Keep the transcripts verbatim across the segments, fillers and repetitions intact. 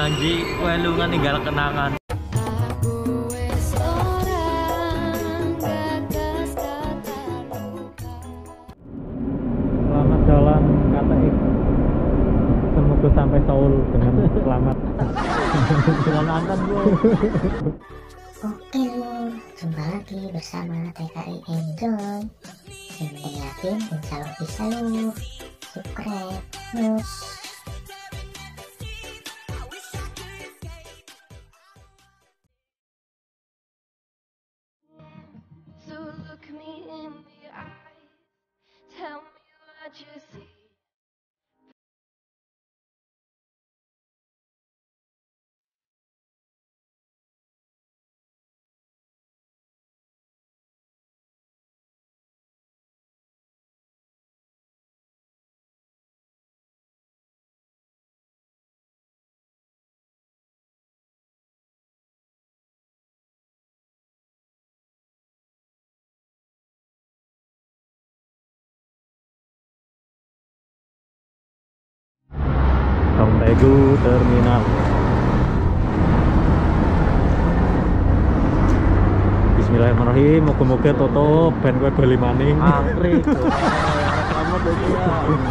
janji kowe lunga ninggal kenangan. Selamat jalan K T X. Semoga sampai Seoul dengan selamat. Jalan antan bro. Oke lur, jumpa lagi bersama T K I Enjoy. Yang penting yakin, insya Allah bisa lur. Subscribe, news. So look me in the eye, tell me what you see. Tegu Terminal. Bismillahirrahmanirrahim. Moga-moga tutup ben kowe bali maning. Angkrik. Selamat iki ya.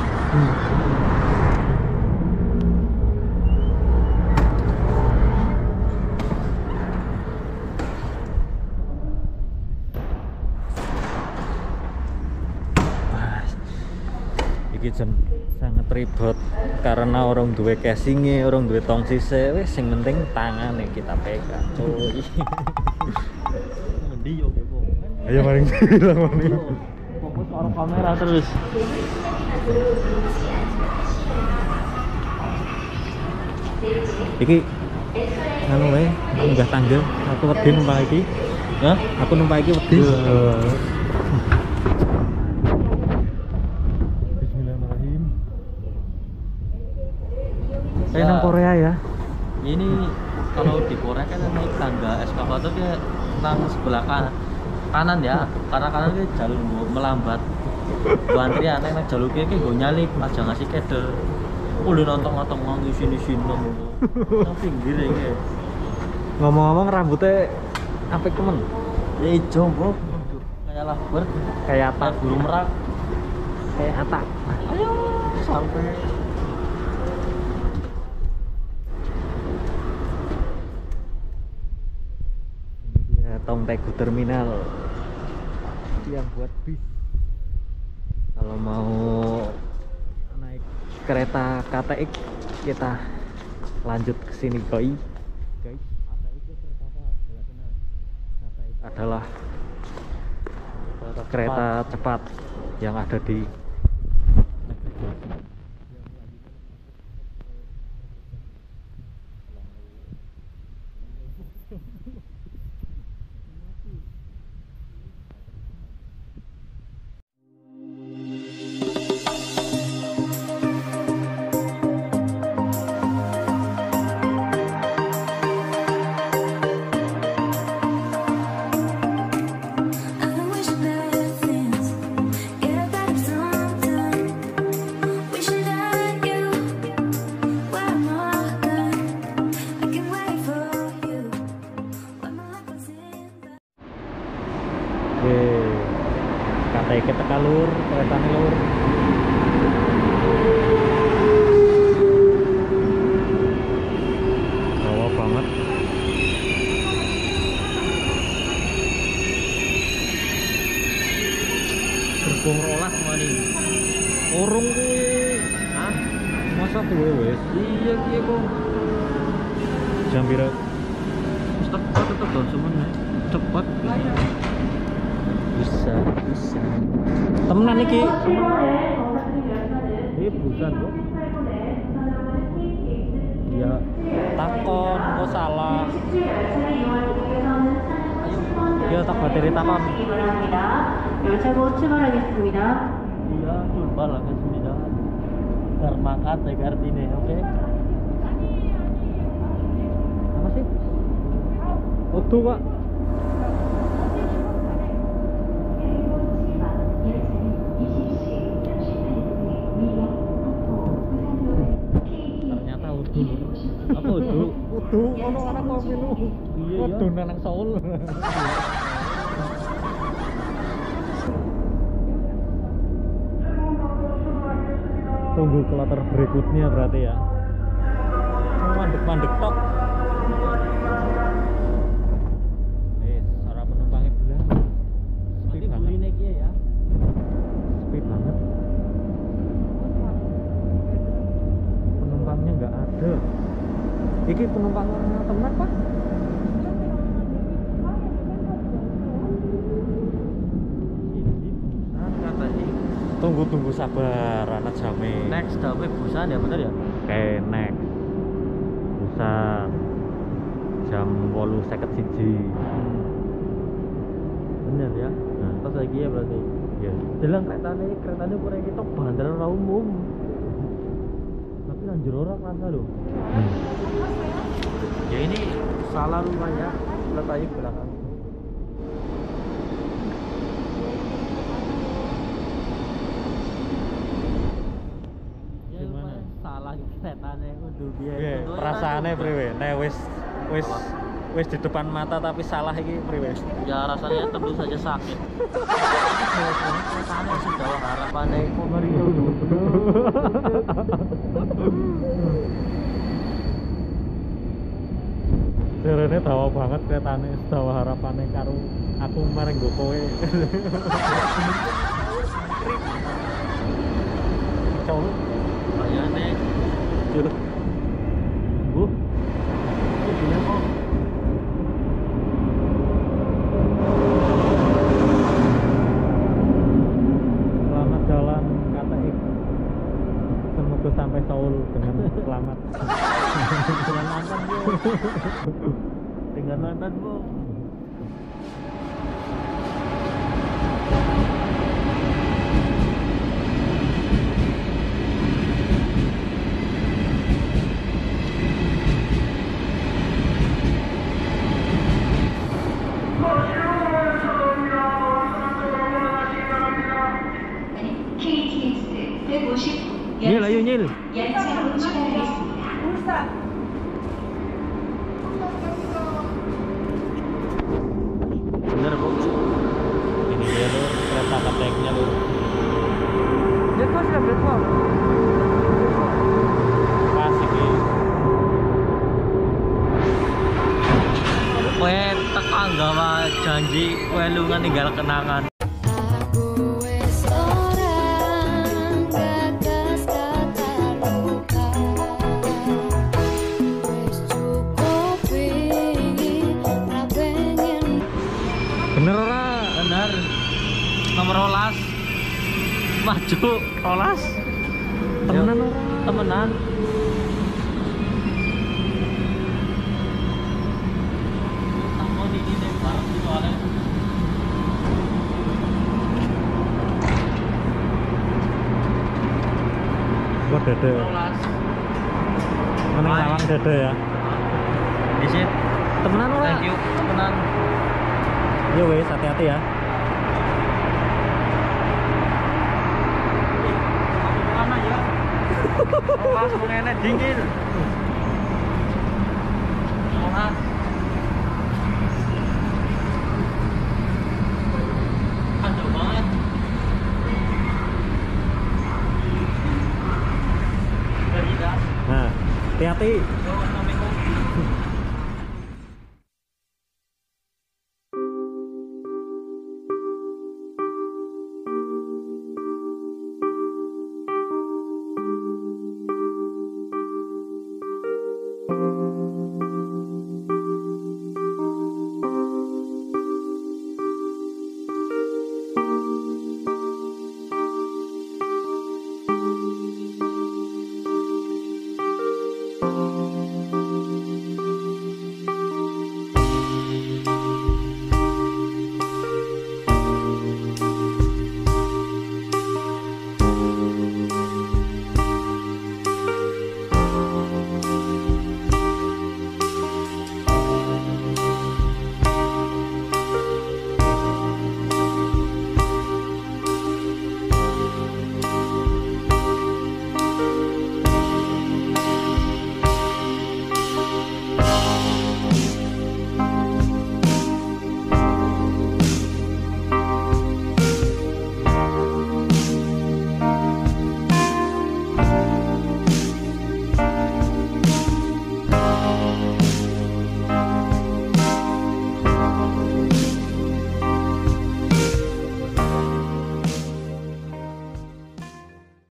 Iki jam sangat ribet karena orang duwe casingnya, orang duwe tong sise, wis sing penting tangan yang kita pegang. Cuy. Ngendi yo kepo. Ayo maring bilang maning. Fokus karo kamera terus. Iki anu wae, munggah tangga. Aku wedi numpak iki. Hah? Aku numpak iki wedi. Kayak nang Korea ya. Ini kalau di Korea kan naik tangga eskavator dia nang sebelah kanan kanan ya, karena kanan itu jalur melambat. Antrian nang jalur kiri gue nyalip aja ngasih kedel. Udah nonton-nonton ngomong di sini-sini nang pinggir ya. Ngomong-ngomong rambutnya apa temen? Ya hijau bro, kayak laber, Kayak apa? kayak burung merak. Kayak apa? Ayo sampai Tong Tegu Terminal yang buat bis. Kalau mau naik kereta K T X kita lanjut ke sini guys. Guys, adalah kereta cepat yang ada di K T X kita kalur, kereta lur. Rawa banget. gerbong rolas mani. Urung kuwi. Hah? Masa tuwe wis? Iya kiye kok. Jam pira? Wis tepat tetep don semen. Cepat. Bisa, bisa. Temenan iki. Ini bukan kok. Ya, takon kok salah. Ayo tak bateri takon. 열차고 출발하겠습니다. Iya, 출발 하겠습니다. Termakat ya kartine, oke? Apa sih? Odo, Pak. Ternyata udah. Apa kudu. Kudu ono anak kopi lu. Iya, iya. Kudu nang Seoul. Tunggu kloter berikutnya berarti ya. Mandek-mandek tok. Eh, suara penumpangnya belah. Sepi Berarti banget. buline iki ya. Sepi banget. Penumpangnya nggak ada. Iki penumpang teman Pak? Nah, kata ini Tunggu tunggu sabar anak jame. next tapi Busan ya bener ya? Oke, next. Busan. Jam wolu seket siji. Bener ya. Nah, Pas lagi ya berarti. ya. Jelang keretane keretane pura kita bandar ora umum. Tapi nang jero ora kerasa lho. Hmm. Ya ini salah rumahnya letaknya ke belakang. Ya Gimana? lumayan salah keretane kudu biaya. Oke, Kudu perasaannya enak. priwe? Nek wis wis wis di depan mata tapi salah iki priwe? Ya rasanya tentu saja sakit. Keretane sudah harapannya pemerintah. Jarene dawa banget keretane dawa harapane karo aku mareng nggo kowe. Cowok. Kayane Yo. Bu. Bu bilang kok Selamat jalan K T X. Semoga sampai Seoul dengan selamat. dengan nonton bu. Dengan nonton bu. 케이티엑스 백오십 Nyil ayo nyil. 연장으로 출발하겠습니다. Bener bu. Ini dia lur, kereta K T X-nya lur. Breakfast ya breakfast. Pas iki. Kowe tekan gawa janji kowe lunga ninggal kenangan. Aku wis orang gagas kata luka. Wis cukup iki ra pengen. Bener ora? Bener. Nomor rolas. Maju rolas. Temenan Yuk. ora? Temenan. Takon ini deh bareng di soalnya. Gua dede. Rolas. Meneng Bye. lawang dede ya. Disit. Temenan ora? Thank you. Temenan. Yo wes, hati-hati ya. Mana ya? Rolas mengenek dingin. Rolas. Kacau banget. Udah tidak. Nah, hati-hati.